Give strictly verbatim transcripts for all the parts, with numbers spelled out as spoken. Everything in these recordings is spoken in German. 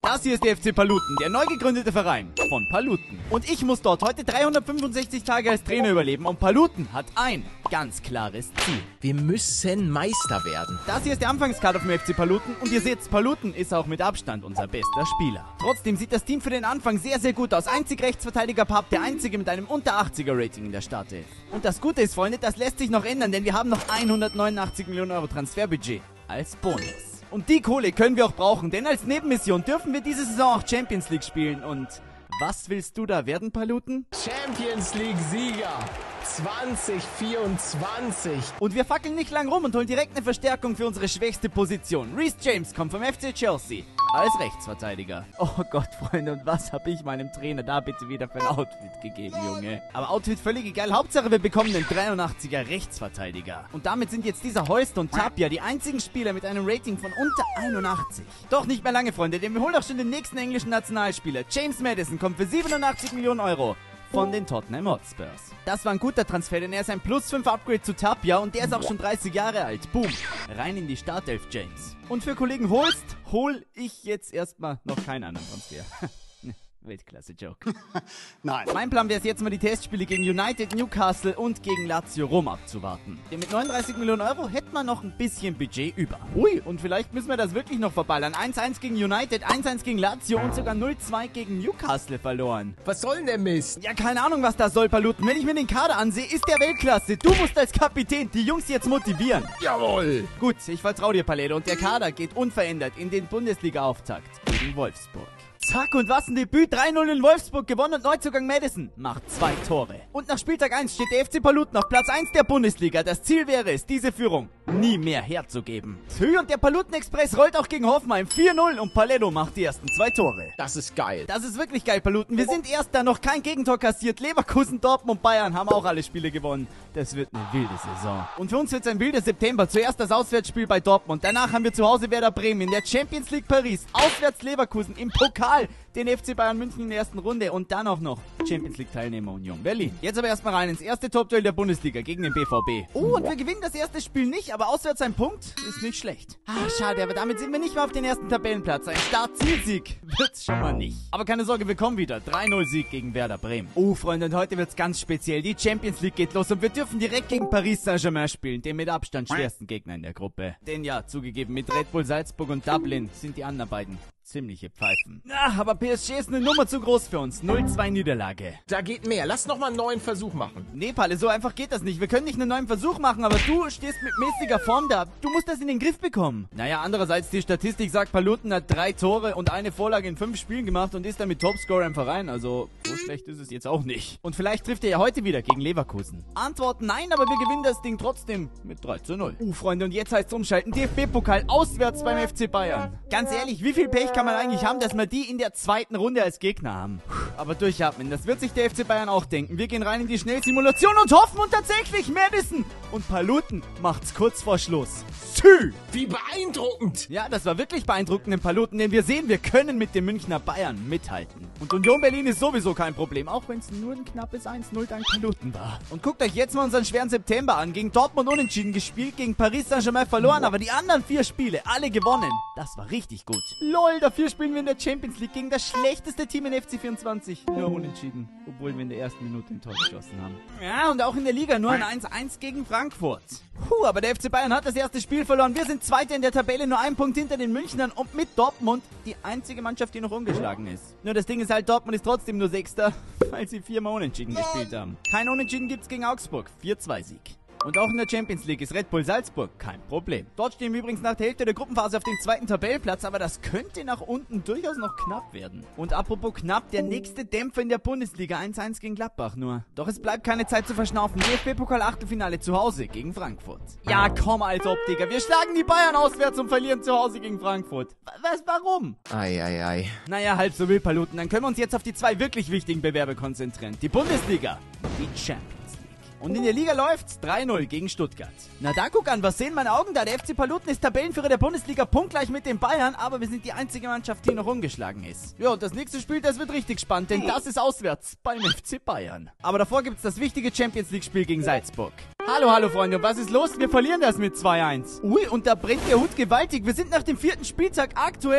Das hier ist der F C Paluten, der neu gegründete Verein von Paluten. Und ich muss dort heute dreihundertfünfundsechzig Tage als Trainer überleben und Paluten hat ein ganz klares Ziel. Wir müssen Meister werden. Das hier ist der Anfangskader vom F C Paluten und ihr seht, Paluten ist auch mit Abstand unser bester Spieler. Trotzdem sieht das Team für den Anfang sehr, sehr gut aus. Einzig Rechtsverteidiger Pap, der einzige mit einem unter achtziger Rating in der Startelf. Und das Gute ist, Freunde, das lässt sich noch ändern, denn wir haben noch hundertneunundachtzig Millionen Euro Transferbudget als Bonus. Und die Kohle können wir auch brauchen, denn als Nebenmission dürfen wir diese Saison auch Champions League spielen. Und was willst du da werden, Paluten? Champions League Sieger zwanzig vierundzwanzig. Und wir fackeln nicht lang rum und holen direkt eine Verstärkung für unsere schwächste Position. Reece James kommt vom F C Chelsea als Rechtsverteidiger. Oh Gott, Freunde, und was habe ich meinem Trainer da bitte wieder für ein Outfit gegeben, Junge? Aber Outfit völlig egal. Hauptsache, wir bekommen den dreiundachtziger Rechtsverteidiger. Und damit sind jetzt dieser Heust und Tapia die einzigen Spieler mit einem Rating von unter einundachtzig. Doch nicht mehr lange, Freunde, denn wir holen auch schon den nächsten englischen Nationalspieler. James Maddison kommt für siebenundachtzig Millionen Euro. Von den Tottenham Hotspurs. Das war ein guter Transfer, denn er ist ein Plus fünf Upgrade zu Tapia und der ist auch schon dreißig Jahre alt. Boom. Rein in die Startelf, James. Und für Kollegen Holst hol ich jetzt erstmal noch keinen anderen Transfer. Weltklasse-Joke. Nein. Mein Plan wäre es jetzt mal die Testspiele gegen United, Newcastle und gegen Lazio Rom abzuwarten. Denn mit neununddreißig Millionen Euro hätten wir noch ein bisschen Budget über. Ui, und vielleicht müssen wir das wirklich noch verballern. eins eins gegen United, eins eins gegen Lazio und sogar null zwei gegen Newcastle verloren. Was soll denn der Mist? Ja, keine Ahnung, was das soll, Paluten. Wenn ich mir den Kader ansehe, ist der Weltklasse. Du musst als Kapitän die Jungs jetzt motivieren. Jawohl. Gut, ich vertraue dir, Paledo. Und der Kader geht unverändert in den Bundesliga-Auftakt gegen Wolfsburg. Zack, und was ein Debüt. drei null in Wolfsburg gewonnen und Neuzugang Maddison macht zwei Tore. Und nach Spieltag eins steht der F C Paluten auf Platz eins der Bundesliga. Das Ziel wäre es, diese Führung nie mehr herzugeben. Tü, und der Paluten Express rollt auch gegen Hoffenheim vier null und Paletto macht die ersten zwei Tore. Das ist geil. Das ist wirklich geil, Paluten. Wir sind Erster, noch kein Gegentor kassiert. Leverkusen, Dortmund und Bayern haben auch alle Spiele gewonnen. Das wird eine wilde Saison. Und für uns wird es ein wilder September. Zuerst das Auswärtsspiel bei Dortmund. Danach haben wir zu Hause Werder Bremen in der Champions League Paris. Auswärts Leverkusen im Pokal. Den F C Bayern München in der ersten Runde und dann auch noch Champions League Teilnehmer Union Berlin. Jetzt aber erstmal rein ins erste Topduell der Bundesliga gegen den B V B. Oh, und wir gewinnen das erste Spiel nicht, aber auswärts ein Punkt ist nicht schlecht. Ah, schade, aber damit sind wir nicht mehr auf den ersten Tabellenplatz. Ein Start-Zielsieg wird's schon mal nicht. Aber keine Sorge, wir kommen wieder. drei null Sieg gegen Werder Bremen. Oh, Freunde, und heute wird's ganz speziell. Die Champions League geht los und wir dürfen direkt gegen Paris Saint-Germain spielen, den mit Abstand schwersten Gegner in der Gruppe. Denn ja, zugegeben, mit Red Bull Salzburg und Dublin sind die anderen beiden ziemliche Pfeifen. Ah, aber P S G ist eine Nummer zu groß für uns. null zwei Niederlage. Da geht mehr. Lass noch mal einen neuen Versuch machen. Nee, Palle, so einfach geht das nicht. Wir können nicht einen neuen Versuch machen, aber du stehst mit mäßiger Form da. Du musst das in den Griff bekommen. Naja, andererseits, die Statistik sagt, Paluten hat drei Tore und eine Vorlage in fünf Spielen gemacht und ist damit Topscorer im Verein. Also, so schlecht ist es jetzt auch nicht. Und vielleicht trifft er ja heute wieder gegen Leverkusen. Antwort nein, aber wir gewinnen das Ding trotzdem mit drei zu null. Uh, Freunde, und jetzt heißt es umschalten. D F B-Pokal auswärts beim F C Bayern. Ganz ehrlich, wie viel Pech kann man eigentlich haben, dass wir die in der zweiten Runde als Gegner haben? Aber durchatmen, das wird sich der F C Bayern auch denken. Wir gehen rein in die Schnellsimulation und hoffen und tatsächlich Maddison und Paluten macht's kurz vor Schluss. Sü! Wie beeindruckend. Ja, das war wirklich beeindruckend im Paluten, denn wir sehen, wir können mit dem Münchner Bayern mithalten. Und Union Berlin ist sowieso kein Problem, auch wenn es nur ein knappes eins null dank Paluten war. Und guckt euch jetzt mal unseren schweren September an. Gegen Dortmund unentschieden gespielt, gegen Paris Saint-Germain verloren, aber die anderen vier Spiele, alle gewonnen. Das war richtig gut. Lol, dafür spielen wir in der Champions League gegen das schlechteste Team in F C vierundzwanzig. Nur unentschieden, obwohl wir in der ersten Minute ein Tor geschossen haben. Ja, und auch in der Liga nur ein eins eins gegen Frankfurt. Puh, aber der F C Bayern hat das erste Spiel verloren. Wir sind Zweiter in der Tabelle, nur einen Punkt hinter den Münchnern und mit Dortmund die einzige Mannschaft, die noch ungeschlagen ist. Nur das Ding ist halt, Dortmund ist trotzdem nur Sechster, weil sie viermal unentschieden gespielt haben. Kein Unentschieden gibt's gegen Augsburg. vier zwei Sieg. Und auch in der Champions League ist Red Bull Salzburg kein Problem. Dort stehen wir übrigens nach der Hälfte der Gruppenphase auf dem zweiten Tabellenplatz, aber das könnte nach unten durchaus noch knapp werden. Und apropos knapp, der nächste Dämpfer in der Bundesliga, eins eins gegen Gladbach nur. Doch es bleibt keine Zeit zu verschnaufen. D F B-Pokal-Achtelfinale zu Hause gegen Frankfurt. Ja, komm, als ob, Digga. Wir schlagen die Bayern auswärts und verlieren zu Hause gegen Frankfurt. Was, warum? Ei, ei, ei. Naja, halb so wild, Paluten. Dann können wir uns jetzt auf die zwei wirklich wichtigen Bewerbe konzentrieren. Die Bundesliga, die Champions. Und in der Liga läuft's drei null gegen Stuttgart. Na da guck an, was sehen meine Augen da? Der F C Paluten ist Tabellenführer der Bundesliga, punktgleich mit den Bayern, aber wir sind die einzige Mannschaft, die noch ungeschlagen ist. Ja, und das nächste Spiel, das wird richtig spannend, denn das ist auswärts beim F C Bayern. Aber davor gibt's das wichtige Champions League Spiel gegen Salzburg. Hallo, hallo Freunde, und was ist los? Wir verlieren das mit zwei eins. Ui, und da brennt der Hut gewaltig. Wir sind nach dem vierten Spieltag aktuell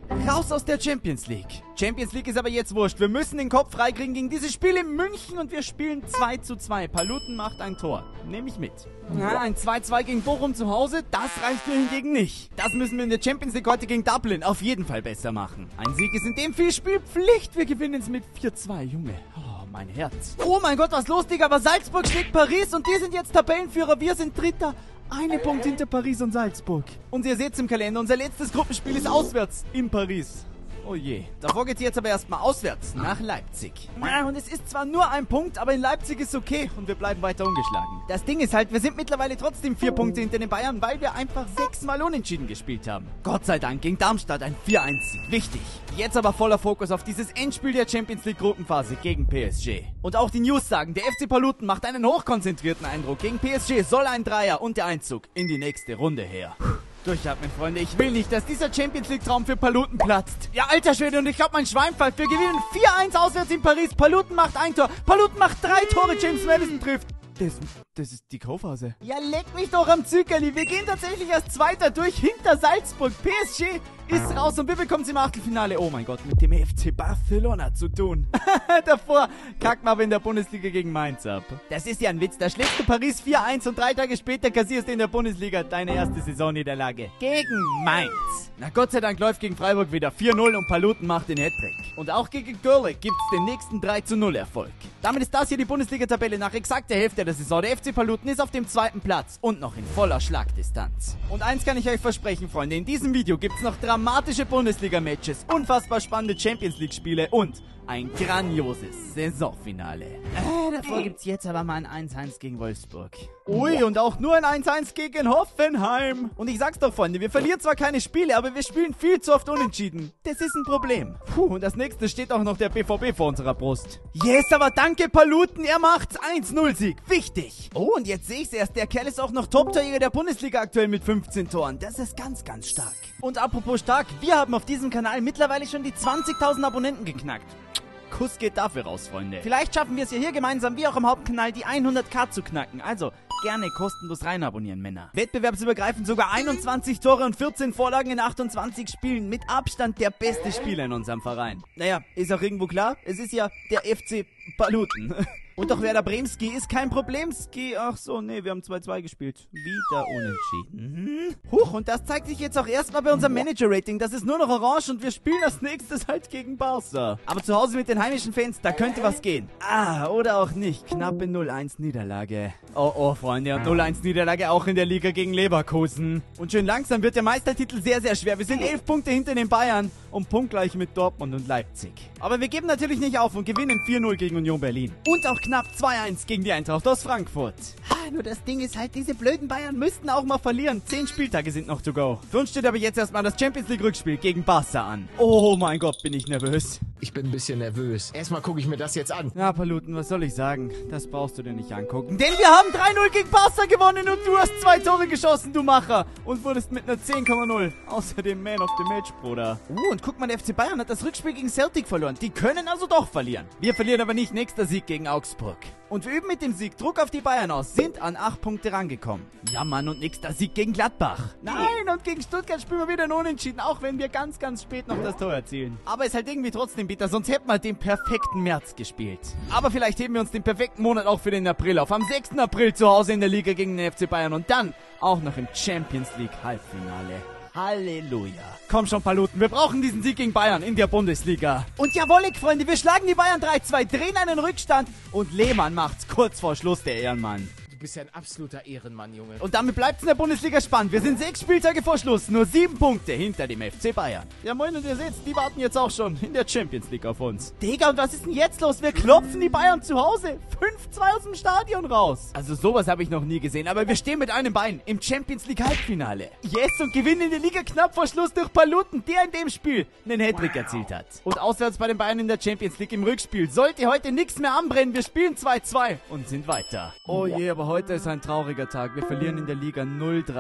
Raus aus der Champions League. Champions League ist aber jetzt wurscht. Wir müssen den Kopf freikriegen gegen dieses Spiel in München und wir spielen zwei zu zwei. Paluten macht ein Tor. Nehme ich mit. Ja, ein zwei zwei gegen Bochum zu Hause, das reicht mir hingegen nicht. Das müssen wir in der Champions League heute gegen Dublin auf jeden Fall besser machen. Ein Sieg ist in dem Spiel Pflicht. Wir gewinnen es mit vier zwei, Junge. Oh, mein Herz. Oh mein Gott, was los, Digga? Aber Salzburg schlägt Paris und die sind jetzt Tabellenführer. Wir sind Dritter. Eine Punkt hinter Paris und Salzburg. Und ihr seht es im Kalender, unser letztes Gruppenspiel ist auswärts in Paris. Oh je. Davor geht's jetzt aber erstmal auswärts nach Leipzig. Und es ist zwar nur ein Punkt, aber in Leipzig ist okay und wir bleiben weiter ungeschlagen. Das Ding ist halt, wir sind mittlerweile trotzdem vier Punkte hinter den Bayern, weil wir einfach sechsmal unentschieden gespielt haben. Gott sei Dank gegen Darmstadt ein vier eins Sieg. Wichtig. Jetzt aber voller Fokus auf dieses Endspiel der Champions League Gruppenphase gegen P S G. Und auch die News sagen, der F C Paluten macht einen hochkonzentrierten Eindruck. Gegen P S G soll ein Dreier und der Einzug in die nächste Runde her. Durchatmen, Freunde. Ich will nicht, dass dieser Champions League Traum für Paluten platzt. Ja, alter Schwede, und ich glaube, mein Schwein pfeift. Wir gewinnen vier eins auswärts in Paris. Paluten macht ein Tor. Paluten macht drei Tore. James Madison trifft. Das, das ist die K.O.-Phase. Ja, leck mich doch am Zückerli. Wir gehen tatsächlich als Zweiter durch hinter Salzburg. P S G ist raus und wir bekommen sie im Achtelfinale. Oh mein Gott, mit dem F C Barcelona zu tun. Davor kacken wir aber in der Bundesliga gegen Mainz ab. Das ist ja ein Witz. Da schlägst du Paris vier eins und drei Tage später kassierst du in der Bundesliga deine erste Saisonniederlage. Gegen Mainz. Na Gott sei Dank läuft gegen Freiburg wieder vier null und Paluten macht den Hattrick. Und auch gegen Görlitz gibt's den nächsten drei zu null Erfolg. Damit ist das hier die Bundesliga-Tabelle nach exakt der Hälfte der Saison. Der F C Paluten ist auf dem zweiten Platz und noch in voller Schlagdistanz. Und eins kann ich euch versprechen, Freunde. In diesem Video gibt's noch dramatische Bundesliga-Matches, unfassbar spannende Champions-League-Spiele und ein grandioses Saisonfinale. Äh, davor gibt's jetzt aber mal ein eins eins gegen Wolfsburg. Ui, und auch nur ein eins eins gegen Hoffenheim. Und ich sag's doch, Freunde, wir verlieren zwar keine Spiele, aber wir spielen viel zu oft unentschieden. Das ist ein Problem. Puh, und das nächste steht auch noch der B V B vor unserer Brust. Yes, aber danke Paluten, er macht's. eins null Sieg. Wichtig. Oh, und jetzt sehe ich's erst, der Kerl ist auch noch Top-Torjäger der Bundesliga aktuell mit fünfzehn Toren. Das ist ganz, ganz stark. Und apropos stark, wir haben auf diesem Kanal mittlerweile schon die zwanzigtausend Abonnenten geknackt. Kuss geht dafür raus, Freunde. Vielleicht schaffen wir es ja hier gemeinsam, wie auch im Hauptkanal, die hunderttausend zu knacken. Also, gerne kostenlos rein abonnieren, Männer. Wettbewerbsübergreifend sogar einundzwanzig Tore und vierzehn Vorlagen in achtundzwanzig Spielen. Mit Abstand der beste Spieler in unserem Verein. Naja, ist auch irgendwo klar, es ist ja der F C Paluten. Und doch Werder Bremski ist kein Problemski. Ach so, nee, wir haben zwei zwei gespielt. Wieder unentschieden. Mhm. Huch, und das zeigt sich jetzt auch erstmal bei unserem Manager-Rating. Das ist nur noch orange und wir spielen als nächstes halt gegen Barca. Aber zu Hause mit den heimischen Fans, da könnte was gehen. Ah, oder auch nicht. Knappe null eins Niederlage. Oh, oh, Freunde. Und null eins Niederlage auch in der Liga gegen Leverkusen. Und schön langsam wird der Meistertitel sehr, sehr schwer. Wir sind elf Punkte hinter den Bayern und punktgleich mit Dortmund und Leipzig. Aber wir geben natürlich nicht auf und gewinnen vier null gegen Union Berlin. Und auch knapp zwei eins gegen die Eintracht aus Frankfurt. Ah, nur das Ding ist halt, diese blöden Bayern müssten auch mal verlieren. Zehn Spieltage sind noch to go. Für uns steht aber jetzt erstmal das Champions League Rückspiel gegen Barca an. Oh mein Gott, bin ich nervös. Ich bin ein bisschen nervös. Erstmal gucke ich mir das jetzt an. Ja, Paluten, was soll ich sagen? Das brauchst du dir nicht angucken. Denn wir haben drei null gegen Barca gewonnen und du hast zwei Tore geschossen, du Macher. Und wurdest mit einer zehn Komma null. Außerdem Man of the Match, Bruder. Uh, und guck mal, der F C Bayern hat das Rückspiel gegen Celtic verloren. Die können also doch verlieren. Wir verlieren aber nicht. Nächster Sieg gegen Augsburg. Und wir üben mit dem Sieg Druck auf die Bayern aus, sind an acht Punkte rangekommen. Ja, Mann, und nächster Sieg gegen Gladbach. Nein, und gegen Stuttgart spielen wir wieder ein Unentschieden, auch wenn wir ganz, ganz spät noch das Tor erzielen. Aber ist halt irgendwie trotzdem bitter, sonst hätten wir den perfekten März gespielt. Aber vielleicht heben wir uns den perfekten Monat auch für den April auf. Am sechsten April zu Hause in der Liga gegen den F C Bayern und dann auch noch im Champions League Halbfinale. Halleluja. Komm schon, Paluten, wir brauchen diesen Sieg gegen Bayern in der Bundesliga. Und jawollig, Freunde, wir schlagen die Bayern drei zwei, drehen einen Rückstand und Lehmann macht's kurz vor Schluss, der Ehrenmann. Du bist ja ein absoluter Ehrenmann, Junge. Und damit bleibt's in der Bundesliga spannend. Wir sind sechs Spieltage vor Schluss, nur sieben Punkte hinter dem F C Bayern. Ja moin, und ihr seht's, die warten jetzt auch schon in der Champions League auf uns. Digga, und was ist denn jetzt los? Wir klopfen die Bayern zu Hause fünf zwei aus dem Stadion raus. Also sowas habe ich noch nie gesehen, aber wir stehen mit einem Bein im Champions League Halbfinale. Yes, und gewinnen in der Liga knapp vor Schluss durch Paluten, der in dem Spiel einen Hattrick erzielt hat. Und auswärts bei den Bayern in der Champions League im Rückspiel sollte heute nichts mehr anbrennen. Wir spielen zwei zwei und sind weiter. Oh je, aber heute ist ein trauriger Tag. Wir verlieren in der Liga null drei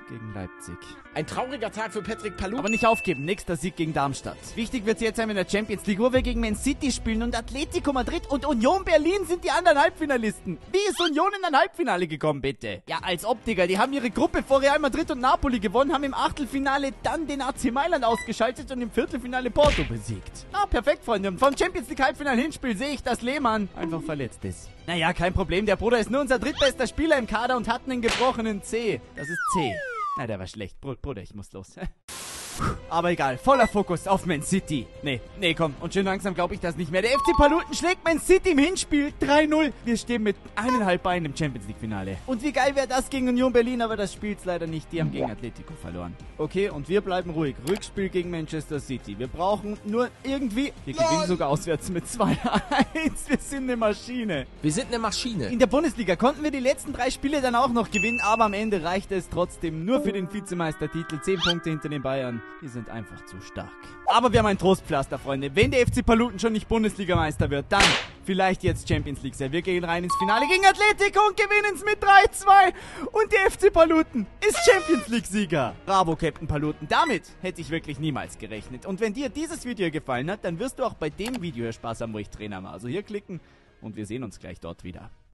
gegen Leipzig. Ein trauriger Tag für Patrick Palou. Aber nicht aufgeben, nächster Sieg gegen Darmstadt. Wichtig wird's jetzt sein in der Champions League, wo wir gegen Man City spielen und Atletico Madrid und Union Berlin sind die anderen Halbfinalisten. Wie ist Union in ein Halbfinale gekommen, bitte? Ja, als ob, Digga, die haben ihre Gruppe vor Real Madrid und Napoli gewonnen, haben im Achtelfinale dann den A C Mailand ausgeschaltet und im Viertelfinale Porto besiegt. Ah, perfekt, Freunde. Und vom Champions League Halbfinale Hinspiel sehe ich, dass Lehmann einfach verletzt ist. Naja, kein Problem, der Bruder ist nur unser drittbester Spieler im Kader und hat einen gebrochenen C. Das ist C. Na, der war schlecht. Br Bruder, ich muss los. Aber egal, voller Fokus auf Man City. Nee, nee, komm. Und schön langsam glaube ich das nicht mehr. Der F C Paluten schlägt Man City im Hinspiel drei null. Wir stehen mit eineinhalb Beinen im Champions League Finale. Und wie geil wäre das gegen Union Berlin, aber das spielt's leider nicht. Die haben gegen Atletico verloren. Okay, und wir bleiben ruhig. Rückspiel gegen Manchester City. Wir brauchen nur irgendwie... Wir gewinnen sogar auswärts mit zwei eins. Wir sind eine Maschine. Wir sind eine Maschine. In der Bundesliga konnten wir die letzten drei Spiele dann auch noch gewinnen, aber am Ende reichte es trotzdem nur für den Vizemeistertitel. Zehn Punkte hinter den Bayern. Die sind einfach zu stark. Aber wir haben ein Trostpflaster, Freunde. Wenn der F C Paluten schon nicht Bundesligameister wird, dann vielleicht jetzt Champions League. Wir gehen rein ins Finale gegen Atletico und gewinnen es mit drei zwei. Und der F C Paluten ist Champions League-Sieger. Bravo, Captain Paluten. Damit hätte ich wirklich niemals gerechnet. Und wenn dir dieses Video gefallen hat, dann wirst du auch bei dem Video Spaß haben, wo ich Trainer war. Also hier klicken und wir sehen uns gleich dort wieder.